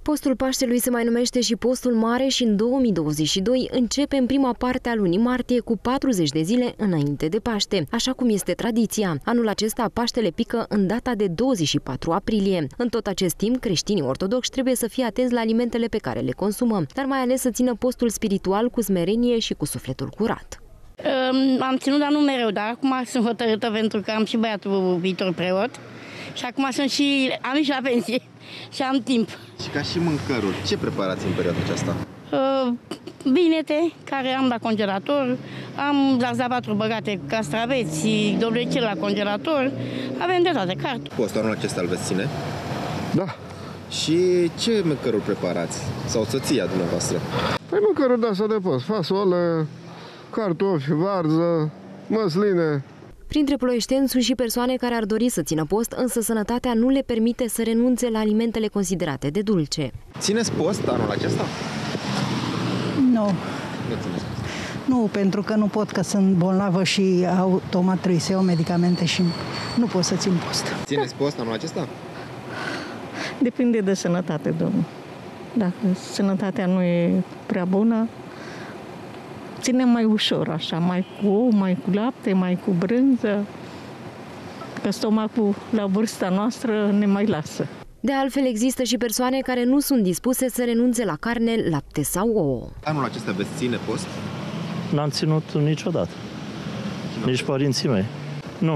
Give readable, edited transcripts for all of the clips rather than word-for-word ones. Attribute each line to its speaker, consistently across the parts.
Speaker 1: Postul Paștelui se mai numește și Postul Mare și în 2022 începe în prima parte a lunii martie cu 40 de zile înainte de Paște, așa cum este tradiția. Anul acesta Paștele pică în data de 24 aprilie. În tot acest timp, creștinii ortodoxi trebuie să fie atenți la alimentele pe care le consumă, dar mai ales să țină postul spiritual cu smerenie și cu sufletul curat.
Speaker 2: Am ținut, dar nu mereu, dar acum sunt hotărâtă pentru că am și băiatul viitor preot și acum am și la pensie și am timp.
Speaker 3: Și ca și mâncăruri, ce preparați în perioada aceasta?
Speaker 2: Vinete, care am la congelator, am zarzavaturi băgate, castraveți, dovlecel la congelator, avem de toate, cartofi.
Speaker 3: Postul anul acesta îl veți ține?
Speaker 4: Da.
Speaker 3: Și ce mâncăruri preparați? Sau soția dumneavoastră?
Speaker 4: Păi mâncăruri de-astea de post, fasole, cartofi, varză, măsline.
Speaker 1: Printre ploieșteni sunt și persoane care ar dori să țină post, însă sănătatea nu le permite să renunțe la alimentele considerate de dulce.
Speaker 3: Țineți post anul acesta?
Speaker 5: Nu.
Speaker 3: Nu țineți post.
Speaker 5: Nu, pentru că nu pot, că sunt bolnavă și automat trebuie să iau medicamente și nu pot să țin post.
Speaker 3: Țineți post anul acesta?
Speaker 6: Depinde de sănătate, domnul. Dacă sănătatea nu e prea bună, ținem mai ușor, așa, mai cu ou, mai cu lapte, mai cu brânză, că stomacul la vârsta noastră ne mai lasă.
Speaker 1: De altfel, există și persoane care nu sunt dispuse să renunțe la carne, lapte sau ouă.
Speaker 3: Anul acesta veți ține post?
Speaker 7: N-am ținut niciodată. Nici părinții mei. Nu.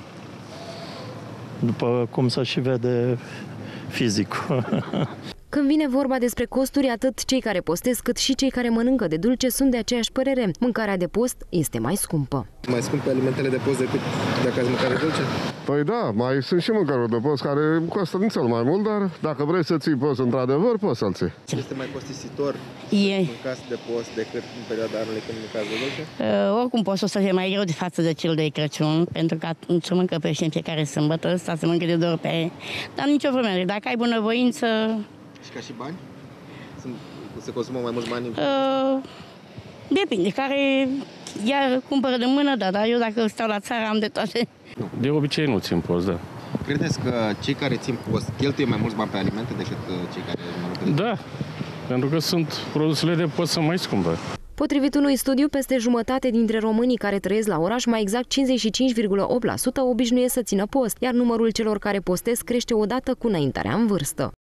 Speaker 7: După cum se și vede fizic.
Speaker 1: Când vine vorba despre costuri, atât cei care postesc cât și cei care mănâncă de dulce sunt de aceeași părere. Mâncarea de post este mai scumpă.
Speaker 3: Mai scumpe alimentele de post decât dacă ați mâncare dulce?
Speaker 4: Păi da, mai sunt și mâncăruri de post care costă cel mai mult, dar dacă vrei să ții post într-adevăr, poți să-l ții.
Speaker 3: Este mai costisitor să mâncați de post decât în perioada anului când mâncați de dulce?
Speaker 2: Oricum postul să fie mai greu de față de cel de Crăciun, pentru că atunci se mâncă pește în fiecare sâmbătă, ăsta se mâncă de 2 ori pe an. Dar nicio vreme, dacă ai bunăvoință.
Speaker 3: Și ca și bani? Se consumă mai mulți bani?
Speaker 2: Depinde, care iar cumpără de mână, da, dar eu dacă stau la țară am de toate.
Speaker 8: De obicei nu țin post, da.
Speaker 3: Credeți că cei care țin post cheltuie mai mulți bani pe alimente decât cei care mănâncă de dulce?
Speaker 8: Da, pentru că produsele de post sunt mai scumpe.
Speaker 1: Potrivit unui studiu, peste jumătate dintre românii care trăiesc la oraș, mai exact 55,8%, obișnuiesc să țină post, iar numărul celor care postesc crește odată cu înaintarea în vârstă.